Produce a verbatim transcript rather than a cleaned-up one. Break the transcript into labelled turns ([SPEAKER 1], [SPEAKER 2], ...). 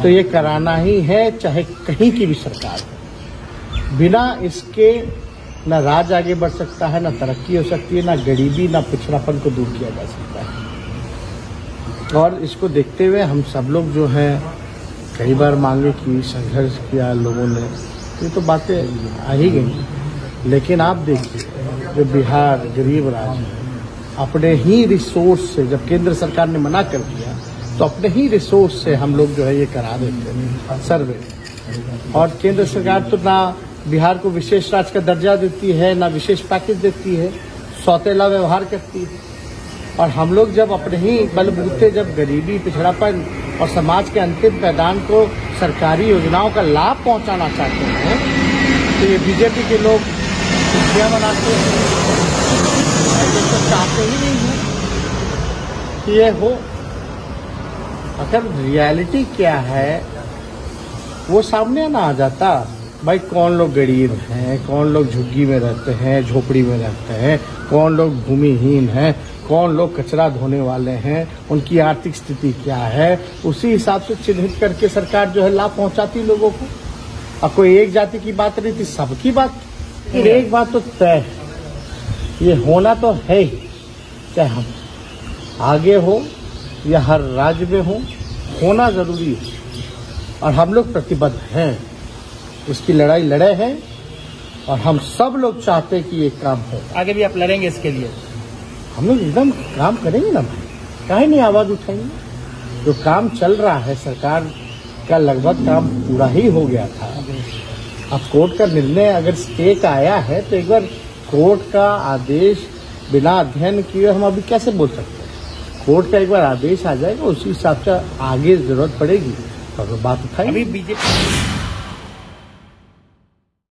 [SPEAKER 1] तो ये कराना ही है, चाहे कहीं की भी सरकार हो। बिना इसके न राज आगे बढ़ सकता है, न तरक्की हो सकती है, न गरीबी न पिछड़ापन को दूर किया जा सकता है। और इसको देखते हुए हम सब लोग जो हैं कई बार मांगे की, संघर्ष किया लोगों ने, ये तो बातें आ ही गई। लेकिन आप देखिए जो बिहार गरीब राज्य है, अपने ही रिसोर्स से, जब केंद्र सरकार ने मना कर दिया तो अपने ही रिसोर्स से हम लोग जो है ये करा देते हैं सर्वे। और केंद्र सरकार तो ना बिहार को विशेष राज्य का दर्जा देती है, ना विशेष पैकेज देती है, सौतेला व्यवहार करती है। और हम लोग जब अपने ही बलबूते जब गरीबी, पिछड़ापन और समाज के अंतिम पैदान को सरकारी योजनाओं का लाभ पहुंचाना चाहते हैं, तो ये बीजेपी के लोग खुशियां मनाते हैं। ऐसे तो चाहते ही नहीं है कि ये हो। अगर रियलिटी क्या है वो सामने ना आ जाता, भाई कौन लोग गरीब हैं, कौन लोग झुग्गी में रहते हैं, झोपड़ी में रहते हैं, कौन लोग भूमिहीन हैं, कौन लोग कचरा धोने वाले हैं, उनकी आर्थिक स्थिति क्या है, उसी हिसाब से चिन्हित करके सरकार जो है लाभ पहुंचाती लोगों को। अब कोई एक जाति की बात नहीं थी, सबकी बात। फिर एक बात तो तय है, ये होना तो है ही, चाहे हम आगे हो या हर राज्य में हो, होना जरूरी है। और हम लोग प्रतिबद्ध हैं, उसकी लड़ाई लड़े हैं और हम सब लोग चाहते हैं कि ये काम हो।
[SPEAKER 2] आगे भी आप लड़ेंगे इसके लिए?
[SPEAKER 1] हम लोग एकदम काम करेंगे ना भाई, काहे नहीं आवाज उठाएंगे। जो काम चल रहा है, सरकार का लगभग काम पूरा ही हो गया था। अब कोर्ट का निर्णय अगर स्टे का आया है तो एक बार कोर्ट का आदेश बिना अध्ययन किए हम अभी कैसे बोल सकते हैं। कोर्ट का एक बार आदेश आ जाएगा, उसी हिसाब से आगे जरूरत पड़ेगी तो बात उठाएंगे।
[SPEAKER 2] अभी बीजेपी